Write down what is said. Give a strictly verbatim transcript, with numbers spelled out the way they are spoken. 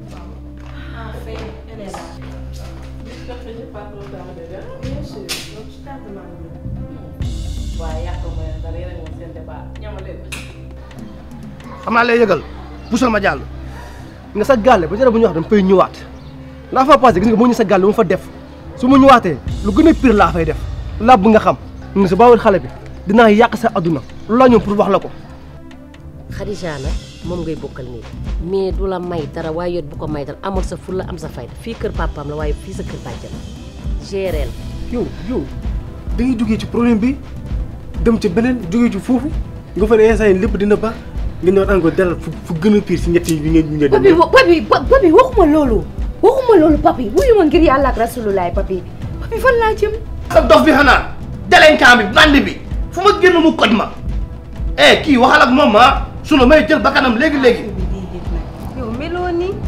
Ah, fait, elle est là. J'espère que je pas trop tardé, hein? Bien sûr, donc je t'attends maintenant. waaye yàq ko mooy dara yéen a ngi seen débat ñamale ko ci. xam naa lay yëgal busal ma jàll nga sa gàlle ba jërë bu ñu wax dama fay ñëwaat laa fa passé gis nga moo ñu sa gàlle mu fa def su ma ñëwaatee lu gën a pire laa fay def laa bu nga xam nga sa baawul xale bi dinaa yàq sa adduna lu la ñëw pour wax la ko. Khadija nag moom ngay bokkal nii mais du la may dara waaye yot bu ko may dara amul sa fulla am sa fayda fii kër papaam la waaye fii sa kër bàjjan géreel. yow yow da ngay jógee ci problème bi dem ci beneen jógee ci foofu nga fa ne instant yii lépp dina baax nga ñëwaat encore dara fu fu gën a pire si ñett yi bi nga nga dem. papi papi papi waxuma loolu waxuma loolu papi wuyu ma ngir yàlla ak rasulullah papi papi fan laa jëm. sa dof bi xanaa délinquant bi bandi bi fu ma génn mu koj ma eh kii waxal ak moom ah su la may jël bakkanam léegi léegi. yow meloo nii